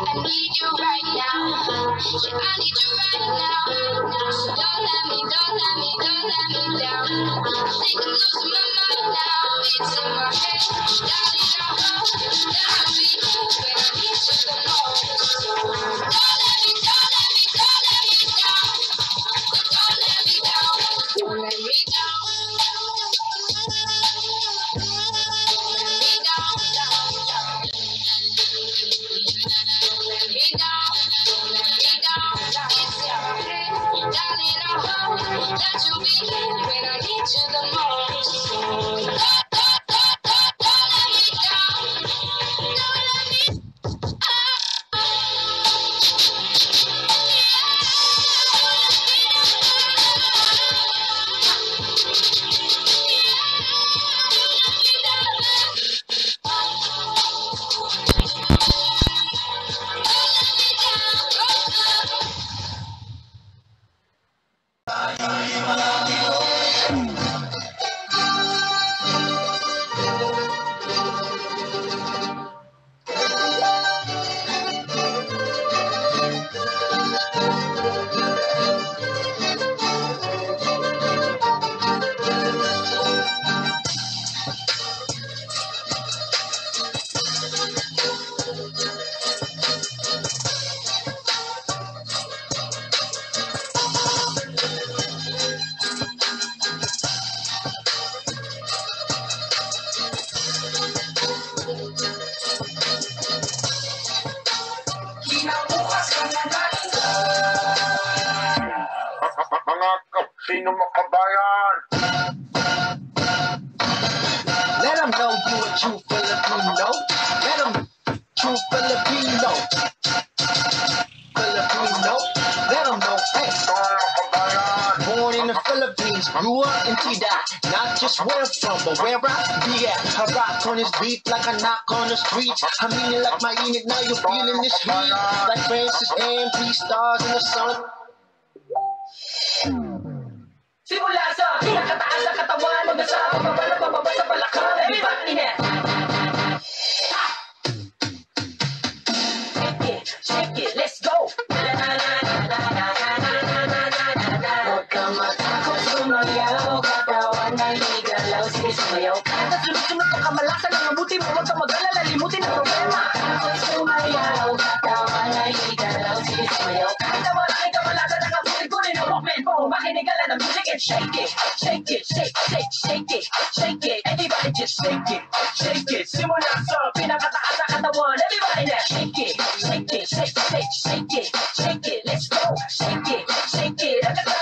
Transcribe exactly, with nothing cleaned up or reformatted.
need you right now. Yeah, I need you right now. So don't let me, don't let me, don't let me down. I think I'm losing my mind now. It's in my head, darling. I hope that I'll be here when I need you the most. Don't let me, don't let me, don't let me down. Don't let me down. Don't let me down. That you'll be here when I need you the most. Don't, don't, don't, don't, don't let me down. Don't let me Sino makabayan? Let them know you a true Filipino. Let them true Filipino. Filipino. Let them know, hey. Born in the Philippines, grew up in Tida. Not just where I'm from, but where I be at. I rock on this beat like a knock on the streets. I mean it like my Enid, now you're feeling this heat. Like Francis and three stars in the sun. Simula sa pinakataas na katawan, hanggang sa pababa na pababa sa balakang. Everybody na! Shake it, shake it, let's go! Huwag kang matakot, sumayaw. Katawan ay igalaw, sige sumayaw ka. Sunod-sunod ang kamalasan ng mabuti mo. Huwag kang mag-alala, limutin ang problema. Takot sumayaw, katawan ay igalaw, sige sumayaw ka. Katawan ay kamalasan ng mabuti ko rin ang movement mo. Makinig ka lang ng music and shake it, shake it, shake, shake, shake it, shake it. Everybody just shake it, shake it. Simula sa pinakataas na katawan. Everybody na shake it, shake it, shake, shake, shake it, shake it. Let's go, shake it, shake it.